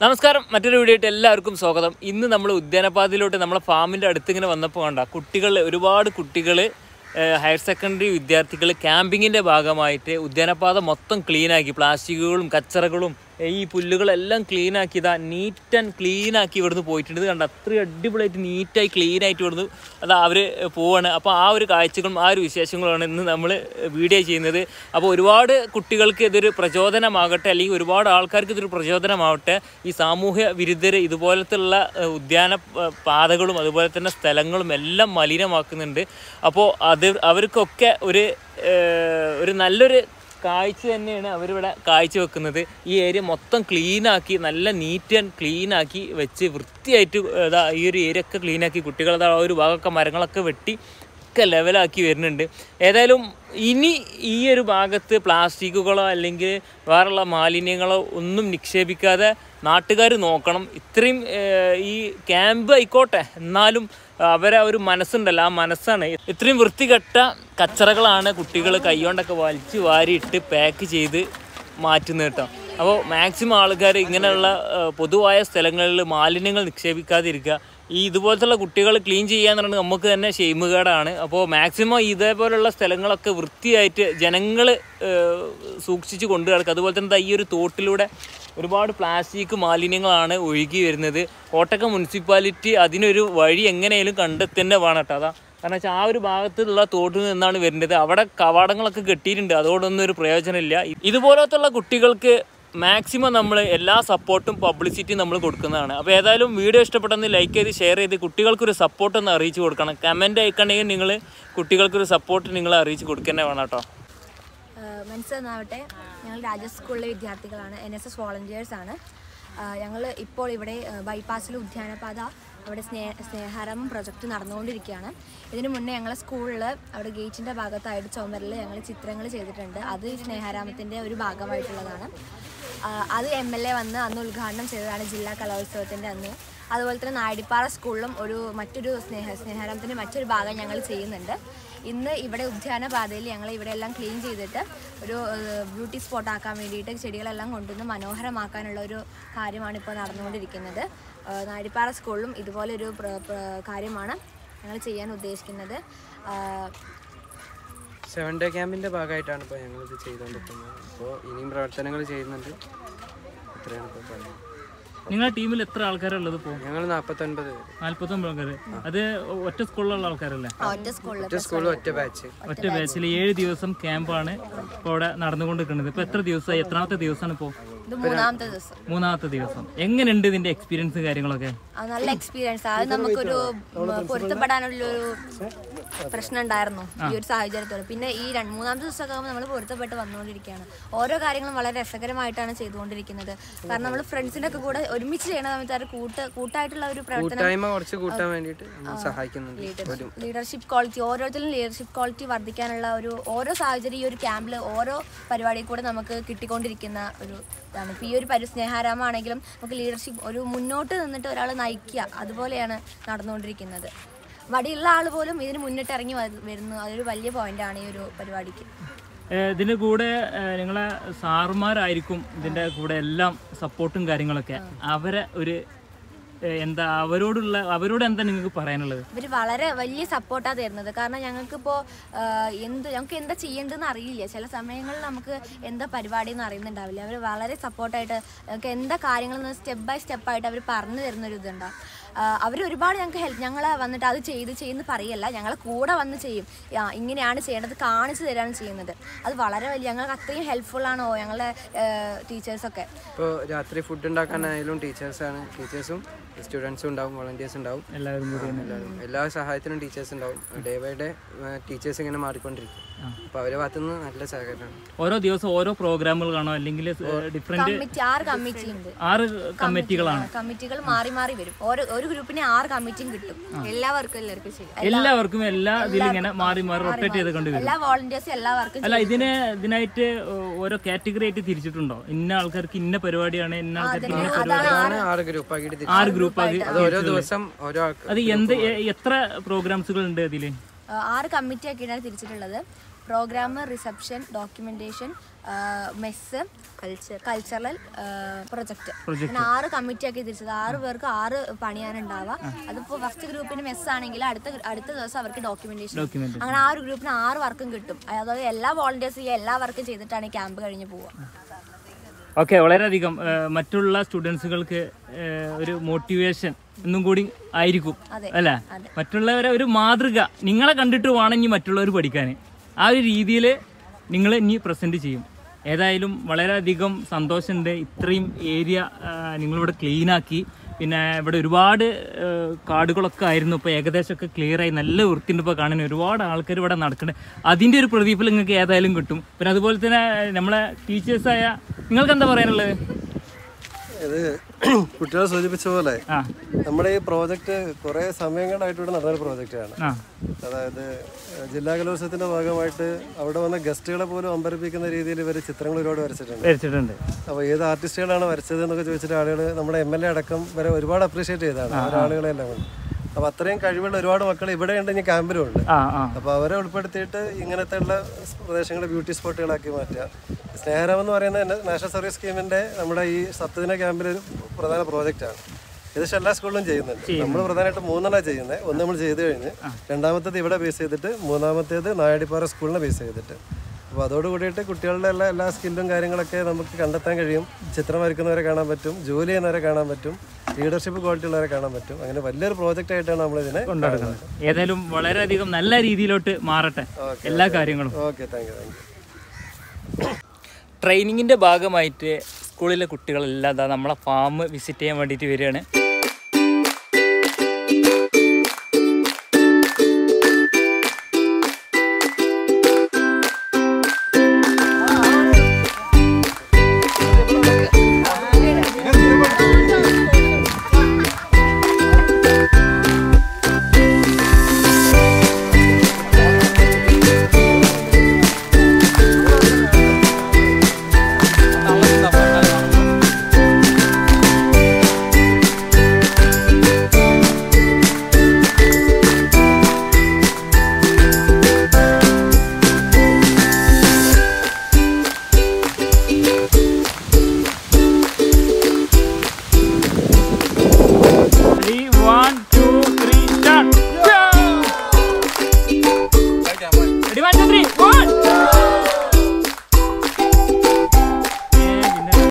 നമസ്കാരം, മറ്റൊരു വീഡിയോയിട്ട് എല്ലാവർക്കും സ്വാഗതം. ഇന്ന് നമ്മൾ ഉദ്യാനപാതയിലോട്ട് നമ്മളെ ഫാമിൻ്റെ അടുത്തിങ്ങനെ വന്നപ്പോൾ കണ്ട ഒരുപാട് കുട്ടികൾ ഹയർ സെക്കൻഡറി വിദ്യാർത്ഥികൾ ക്യാമ്പിങ്ങിൻ്റെ ഭാഗമായിട്ട് ഉദ്യാനപാത മൊത്തം ക്ലീനാക്കി, പ്ലാസ്റ്റിക്കുകളും കച്ചറകളും ഈ പുല്ലുകളെല്ലാം ക്ലീനാക്കി, ഇതാ നീറ്റ് ആൻഡ് ക്ലീനാക്കി ഇവിടുന്ന് പോയിട്ടുണ്ട്. കണ്ട അത്രയും അടിപൊളിയായിട്ട് നീറ്റായി ക്ലീനായിട്ട് ഇവിടുന്ന് അതാ അവർ പോവാണ്. അപ്പോൾ ആ ഒരു കാഴ്ചകളും ആ ഒരു വിശേഷങ്ങളുമാണ് ഇന്ന് നമ്മൾ വീഡിയോ ചെയ്യുന്നത്. അപ്പോൾ ഒരുപാട് കുട്ടികൾക്ക് ഇതൊരു പ്രചോദനമാകട്ടെ, അല്ലെങ്കിൽ ഒരുപാട് ആൾക്കാർക്ക് ഇതൊരു പ്രചോദനമാവട്ടെ. ഈ സാമൂഹ്യ വിരുദ്ധർ ഇതുപോലത്തുള്ള ഉദ്യാന പാതകളും അതുപോലെ തന്നെ സ്ഥലങ്ങളും എല്ലാം മലിനമാക്കുന്നുണ്ട്. അപ്പോൾ അവർക്കൊക്കെ ഒരു നല്ലൊരു കാഴ്ച തന്നെയാണ് അവരിവിടെ കാഴ്ചവെക്കുന്നത്. ഈ ഏരിയ മൊത്തം ക്ലീനാക്കി, നല്ല നീറ്റ് ആൻഡ് ക്ലീനാക്കി വെച്ച് വൃത്തിയായിട്ട് ഈ ഒരു ഏരിയ ഒക്കെ ക്ലീനാക്കി, കുട്ടികളതാ ഒരു ഭാഗമൊക്കെ മരങ്ങളൊക്കെ വെട്ടി ഒക്കെ ലെവലാക്കി വരുന്നുണ്ട്. ഏതായാലും ഇനി ഈ ഒരു ഭാഗത്ത് പ്ലാസ്റ്റിക്കുകളോ അല്ലെങ്കിൽ വേറെയുള്ള മാലിന്യങ്ങളോ ഒന്നും നിക്ഷേപിക്കാതെ നാട്ടുകാർ നോക്കണം. ഇത്രയും ഈ ക്യാമ്പ് ആയിക്കോട്ടെ, എന്നാലും അവരെ ഒരു മനസ്സുണ്ടല്ലോ, ആ മനസ്സാണ്. ഇത്രയും വൃത്തികെട്ട കച്ചറകളാണ് കുട്ടികൾ കൈകൊണ്ടൊക്കെ വലിച്ച് വാരിയിട്ട് പാക്ക് ചെയ്ത് മാറ്റുന്നത് കേട്ടോ. അപ്പോൾ മാക്സിമം ആൾക്കാർ ഇങ്ങനെയുള്ള പൊതുവായ സ്ഥലങ്ങളിൽ മാലിന്യങ്ങൾ നിക്ഷേപിക്കാതിരിക്കുക. ഈ ഇതുപോലത്തുള്ള കുട്ടികൾ ക്ലീൻ ചെയ്യാന്ന് പറയുന്നത് നമുക്ക് തന്നെ ഷെയിമുകേടാണ്. അപ്പോൾ മാക്സിമം ഇതേപോലുള്ള സ്ഥലങ്ങളൊക്കെ വൃത്തിയായിട്ട് ജനങ്ങൾ സൂക്ഷിച്ച് കൊണ്ടു നടക്കുക. അതുപോലെ തന്നെ ഈ ഒരു തോട്ടിലൂടെ ഒരുപാട് പ്ലാസ്റ്റിക് മാലിന്യങ്ങളാണ് ഒഴുകി വരുന്നത്. കോട്ടക്കൽ മുനിസിപ്പാലിറ്റി അതിനൊരു വഴി എങ്ങനെയും കണ്ടെത്തന്നെ വേണം കേട്ടോ. അതാ കാരണം വെച്ചാൽ ആ ഒരു ഭാഗത്തുള്ള തോട്ടിൽ നിന്നാണ് വരുന്നത്. അവിടെ കവാടങ്ങളൊക്കെ കെട്ടിയിട്ടുണ്ട്, അതോടൊന്നും ഒരു പ്രയോജനമില്ല. ഇതുപോലത്തുള്ള കുട്ടികൾക്ക് മാക്സിമം നമ്മൾ എല്ലാ സപ്പോർട്ടും പബ്ലിസിറ്റിയും നമ്മൾ കൊടുക്കുന്നതാണ്. അപ്പോൾ ഏതായാലും വീഡിയോ ഇഷ്ടപ്പെട്ടെന്ന് ലൈക്ക് ചെയ്ത് ഷെയർ ചെയ്ത് കുട്ടികൾക്കൊരു സപ്പോർട്ടൊന്ന് അറിയിച്ച് കൊടുക്കണം. കമൻറ്റ് അയക്കണമെങ്കിൽ നിങ്ങൾ കുട്ടികൾക്കൊരു സപ്പോർട്ട് നിങ്ങൾ അറിയിച്ച് കൊടുക്കുക വേണം കേട്ടോ. മനസ്സിലാവട്ടെ, ഞങ്ങൾ രാജ സ്കൂളിലെ വിദ്യാർത്ഥികളാണ്, NSS വോളണ്ടിയേഴ്സാണ്. ഞങ്ങൾ ഇപ്പോൾ ഇവിടെ ബൈപ്പാസിൽ ഉദ്യാനപാത അവിടെ സ്നേഹാരാമം പ്രൊജക്റ്റ് നടന്നുകൊണ്ടിരിക്കുകയാണ്. ഇതിനു മുന്നേ ഞങ്ങളെ സ്കൂളിൽ അവിടെ ഗേറ്റിൻ്റെ ഭാഗത്തായിട്ട് ചുമരിൽ ഞങ്ങൾ ചിത്രങ്ങൾ ചെയ്തിട്ടുണ്ട്. അത് സ്നേഹാരാമത്തിൻ്റെ ഒരു ഭാഗമായിട്ടുള്ളതാണ്. അത് MLA വന്ന് അന്ന് ഉദ്ഘാടനം ചെയ്തതാണ്, ജില്ലാ കലോത്സവത്തിൻ്റെ അന്ന്. അതുപോലെ തന്നെ നാടിപ്പാറ സ്കൂളിലും മറ്റൊരു സ്നേഹാരാമത്തിൻ്റെ മറ്റൊരു ഭാഗം ഞങ്ങൾ ചെയ്യുന്നുണ്ട്. ഇന്ന് ഇവിടെ ഉദ്യാനപാതയിൽ ഞങ്ങൾ ഇവിടെ എല്ലാം ക്ലീൻ ചെയ്തിട്ട് ഒരു ബ്യൂട്ടി സ്പോട്ട് ആക്കാൻ വേണ്ടിയിട്ട് ചെടികളെല്ലാം കൊണ്ടുവന്ന് മനോഹരമാക്കാനുള്ള ഒരു കാര്യമാണ് ഇപ്പോൾ നടന്നുകൊണ്ടിരിക്കുന്നത്. നാടിപ്പാറ സ്കൂളിലും ഇതുപോലൊരു കാര്യമാണ് ഞങ്ങൾ ചെയ്യാൻ ഉദ്ദേശിക്കുന്നത്. 7 ഡേ ക്യാമ്പിൻ്റെ ഭാഗമായിട്ടാണ് ഇപ്പോൾ ഞങ്ങളിത് ചെയ്തുകൊണ്ടിരിക്കുന്നത്. അപ്പോൾ ഇനിയും പ്രവർത്തനങ്ങൾ ചെയ്യുന്നുണ്ട്. ഇത്രയാണ് ഇപ്പോൾ പറയുന്നത്. നിങ്ങളുടെ ടീമിൽ എത്ര ആൾക്കാരുള്ളത്? ഇപ്പോൾ ഞങ്ങൾ 49 ആൾക്കാർ. അത് ഒറ്റ സ്കൂളിലുള്ള ആൾക്കാരല്ലേ? ഒറ്റ സ്കൂളിൽ ഒറ്റ ബാച്ചിൽ 7 ദിവസം ക്യാമ്പാണ് ഇപ്പോൾ ഇവിടെ നടന്നുകൊണ്ടിരിക്കുന്നത്. ഇപ്പോൾ എത്ര ദിവസമായി? എത്രാമത്തെ ദിവസമാണ് ഇപ്പോൾ? മൂന്നാമത്തെ ദിവസം. എങ്ങനെയുണ്ട് ഇതിന്റെ എക്സ്പീരിയൻസ് കാര്യങ്ങളൊക്കെ? നല്ല എക്സ്പീരിയൻസ്. അത് നമുക്കൊരു പൊരുത്തപ്പെടാനുള്ളൊരു പ്രശ്നം ഉണ്ടായിരുന്നു ഈ ഒരു സാഹചര്യത്തോട്. പിന്നെ ഈ മൂന്നാമത്തെ ദിവസമൊക്കെ ആകുമ്പോൾ നമ്മൾ പൊരുത്തപ്പെട്ട് വന്നുകൊണ്ടിരിക്കുകയാണ്. ഓരോ കാര്യങ്ങളും വളരെ രസകരമായിട്ടാണ് ചെയ്തുകൊണ്ടിരിക്കുന്നത്. കാരണം നമ്മൾ ഫ്രണ്ട്സിന്റെ ഒക്കെ കൂടെ ഒരുമിച്ച് ചെയ്യുന്ന സമയത്ത് കൂട്ടായിട്ടുള്ള ഒരു പ്രവർത്തനം കൂട്ടാൻ വേണ്ടിയിട്ട് സഹായിക്കുന്നുണ്ട്. ലീഡർഷിപ്പ് ക്വാളിറ്റി, ഓരോരുത്തരും ലീഡർഷിപ്പ് ക്വാളിറ്റി വർദ്ധിക്കാനുള്ള ഓരോ സാഹചര്യം ഈ ഒരു ക്യാമ്പിൽ ഓരോ പരിപാടിയിൽ കൂടെ നമുക്ക് കിട്ടിക്കൊണ്ടിരിക്കുന്ന ഒരു ഇതാണ്. ഇപ്പോൾ ഈ ഒരു സ്നേഹാരാമാണെങ്കിലും നമുക്ക് ലീഡർഷിപ്പ്, ഒരു മുന്നോട്ട് നിന്നിട്ട് ഒരാൾ നയിക്കുക, അതുപോലെയാണ് നടന്നുകൊണ്ടിരിക്കുന്നത്. വടിയുള്ള ആൾ പോലും ഇതിന് മുന്നിട്ട് ഇറങ്ങി വരുന്നു. അതൊരു വലിയ പോയിന്റാണ് ഈ ഒരു പരിപാടിക്ക്. ഇതിൻ്റെ കൂടെ നിങ്ങളെ സാറുമാരായിരിക്കും ഇതിൻ്റെ കൂടെ എല്ലാം സപ്പോർട്ടും കാര്യങ്ങളൊക്കെ. അവരെ ഒരു അവരോട് എന്താ നിങ്ങൾക്ക് പറയാനുള്ളത്? ഇവർ വളരെ വലിയ സപ്പോർട്ടാണ് തരുന്നത്. കാരണം ഞങ്ങൾക്കിപ്പോൾ ഞങ്ങൾക്ക് എന്താ ചെയ്യേണ്ടതെന്ന് അറിയില്ല. ചില സമയങ്ങളിൽ നമുക്ക് എന്താ പരിപാടി എന്ന് അറിയുന്നുണ്ടാവില്ല. അവർ വളരെ സപ്പോർട്ടായിട്ട് ഞങ്ങൾക്ക് എന്താ കാര്യങ്ങളെന്ന് സ്റ്റെപ്പ് ബൈ സ്റ്റെപ്പായിട്ട് അവർ പറഞ്ഞു തരുന്നൊരു ഇതുണ്ടാവും. അവർ ഒരുപാട് ഞങ്ങൾക്ക് ഞങ്ങളെ വന്നിട്ട് അത് ചെയ്യുന്നു പറയല്ല, ഞങ്ങളെ കൂടെ വന്ന് ചെയ്യും. ഇങ്ങനെയാണ് ചെയ്യേണ്ടത് കാണിച്ചു തരാണ് ചെയ്യുന്നത്. അത് വളരെ വലിയ ഞങ്ങൾക്ക് അത്രയും ഹെൽപ്ഫുള്ളാണോ ഞങ്ങളുടെ ടീച്ചേഴ്സൊക്കെ. ഇപ്പോൾ രാത്രി ഫുഡ് ഉണ്ടാക്കാനായാലും ടീച്ചേഴ്സും സ്റ്റുഡൻസും ഉണ്ടാവും, വോളണ്ടിയേഴ്സ് ഉണ്ടാവും, എല്ലാ സഹായത്തിനും ടീച്ചേഴ്സ് ഉണ്ടാവും. ഡേ ബൈ ഡേ ടീച്ചേഴ്സ് ഇങ്ങനെ മാറിക്കൊണ്ടിരിക്കും. അപ്പോൾ അവരുടെ ഭാഗത്തുനിന്ന് നല്ല സഹകരണമാണ്. ഓരോ ദിവസം ഓരോ പ്രോഗ്രാമുകൾ കാണോ, അല്ലെങ്കിൽ ഡിഫറെന്റ് 6 കമ്മിറ്റികൾ മാറി മാറി വരും. ഒരു ഗ്രൂപ്പിന് 6 കമ്മിറ്റിയും കിട്ടും. എല്ലാവർക്കും എല്ലാ ഇതിലും ഇങ്ങനെ മാറി റൊട്ടേറ്റ് ചെയ്തുകൊണ്ട് വരും. എല്ലാ വോളണ്ടിയേഴ്സും എല്ലാവർക്കും. അല്ല, ഇതിനായിട്ട് ഓരോ കാറ്റഗറി ആയിട്ട് തിരിച്ചിട്ടുണ്ടോ? ഇന്ന ആൾക്കാർക്ക് ഇന്ന പരിപാടിയാണ്, ഇന്ന ആൾക്കാർക്ക് ഇന്ന പരിപാടിയാണ്. 6 ഗ്രൂപ്പാക്കി ഓരോ ദിവസം ഓരോ. അത് എത്ര പ്രോഗ്രാംസുകൾ ഉണ്ട് അതില്? 6 കമ്മിറ്റി ആക്കിയിട്ടാണ് തിരിച്ചിട്ടുള്ളത്. Programme, reception, documentation, mess, cultural, project. അങ്ങനെ 6 കമ്മിറ്റിയാക്കി തിരിച്ചത്. 6 പേർക്ക് 6 പണിയാണ് ഉണ്ടാവുക. അതിപ്പോൾ ഫസ്റ്റ് ഗ്രൂപ്പിന് മെസ്സ് ആണെങ്കിൽ അടുത്ത ദിവസം അവർക്ക് ഡോക്യുമെന്റേഷൻ. അങ്ങനെ ആ ഒരു ഗ്രൂപ്പിന് 6 വർക്കും കിട്ടും. അതായത് എല്ലാ വോളണ്ടിയേഴ്സും എല്ലാ വർക്കും ചെയ്തിട്ടാണ് ഈ ക്യാമ്പ് കഴിഞ്ഞ് പോവുക. ഓക്കെ, വളരെയധികം മറ്റുള്ള സ്റ്റുഡൻസുകൾക്ക് ഒരു മോട്ടിവേഷൻ ഒന്നും കൂടി ആയിരിക്കും അല്ലേ? മറ്റുള്ളവരെ ഒരു മാതൃക നിങ്ങളെ കണ്ടിട്ട് വേണമെങ്കിൽ മറ്റുള്ളവർ പഠിക്കാൻ. ആ ഒരു രീതിയിൽ നിങ്ങൾ ഇനി പ്രസൻറ്റ് ചെയ്യും. ഏതായാലും വളരെയധികം സന്തോഷമുണ്ട്. ഇത്രയും ഏരിയ നിങ്ങളിവിടെ ക്ലീനാക്കി. പിന്നെ ഇവിടെ ഒരുപാട് കാടുകളൊക്കെ ആയിരുന്നു, ഇപ്പോൾ ഏകദേശമൊക്കെ ക്ലിയറായി നല്ല വൃത്തിയുണ്ട്. ഇപ്പോൾ കാണാൻ ഒരുപാട് ആൾക്കാർ ഇവിടെ നടക്കുന്നുണ്ട്. അതിൻ്റെ ഒരു പ്രതിഫലം നിങ്ങൾക്ക് ഏതായാലും കിട്ടും. പിന്നെ അതുപോലെ തന്നെ നമ്മളെ ടീച്ചേഴ്സായ നിങ്ങൾക്ക് എന്താ പറയാനുള്ളത്? ഇത് കുട്ടികളെ സൂചിപ്പിച്ച പോലെ നമ്മുടെ ഈ പ്രോജക്റ്റ് കുറെ സമയങ്ങളായിട്ട് ഇവിടെ നടന്നൊരു പ്രോജക്റ്റാണ്. അതായത് ജില്ലാ കലോത്സവത്തിന്റെ ഭാഗമായിട്ട് അവിടെ വന്ന ഗസ്റ്റുകളെ പോലും അമ്പരപ്പിക്കുന്ന രീതിയിൽ ഇവർ ചിത്രങ്ങൾ ഒരുപാട് വരച്ചിട്ടുണ്ട്. അപ്പോൾ ഏത് ആർട്ടിസ്റ്റുകളാണ് വരച്ചത് എന്നൊക്കെ ചോദിച്ചിട്ട് ആളുകൾ നമ്മുടെ MLA അടക്കം വരെ ഒരുപാട് അപ്രീഷിയേറ്റ് ചെയ്തതാണ് ഒരാളുകളെല്ലാം കൊണ്ട്. അപ്പോൾ അത്രയും കഴിവുള്ള ഒരുപാട് മക്കൾ ഇവിടെ ഉണ്ട്, ഇനി ക്യാമ്പിലും ഉണ്ട്. അപ്പോൾ അവരെ ഉൾപ്പെടുത്തിയിട്ട് ഇങ്ങനത്തെ ഉള്ള പ്രദേശങ്ങളെ ബ്യൂട്ടി സ്പോട്ടുകളാക്കി മാറ്റുക. സ്നേഹരാം എന്ന് പറയുന്നത് നാഷണൽ സർവീസ് സ്കീമിന്റെ നമ്മുടെ ഈ സപ്തദിന ക്യാമ്പിൽ ഒരു പ്രധാന പ്രോജക്റ്റാണ്. ഏകദേശം എല്ലാ സ്കൂളിലും ചെയ്യുന്നുണ്ട്. നമ്മൾ പ്രധാനമായിട്ട് 3 ചെയ്യുന്നത്. ഒന്ന് നമ്മൾ ചെയ്ത് കഴിഞ്ഞ്, രണ്ടാമത്തേത് ഇവിടെ ബേസ് ചെയ്തിട്ട്, മൂന്നാമത്തേത് നായടിപ്പാറ സ്കൂളിനെ ബേസ് ചെയ്തിട്ട്. അപ്പോൾ അതോട് കൂടിയിട്ട് കുട്ടികളുടെ എല്ലാ സ്കില്ലും കാര്യങ്ങളൊക്കെ നമുക്ക് കണ്ടെത്താൻ കഴിയും. ചിത്രം വരയ്ക്കുന്നവരെ കാണാൻ പറ്റും, ജോലി ചെയ്യുന്നവരെ കാണാൻ പറ്റും, ലീഡർഷിപ്പ് ക്വാളിറ്റി ഉള്ളവരെ കാണാൻ പറ്റും. അങ്ങനെ വലിയൊരു പ്രോജക്റ്റ് ആയിട്ടാണ് നമ്മൾ ഇതിനെ കൊണ്ടുനടക്കുന്നത്. ഏതായാലും വളരെയധികം നല്ല രീതിയിലോട്ട് മാറട്ടെ എല്ലാ കാര്യങ്ങളും. Okay, thank you. ട്രെയിനിങ്ങിൻ്റെ ഭാഗമായിട്ട് സ്കൂളിലെ കുട്ടികളെല്ലാം നമ്മളെ ഫാം വിസിറ്റ് ചെയ്യാൻ വേണ്ടിയിട്ട് വരികയാണ്.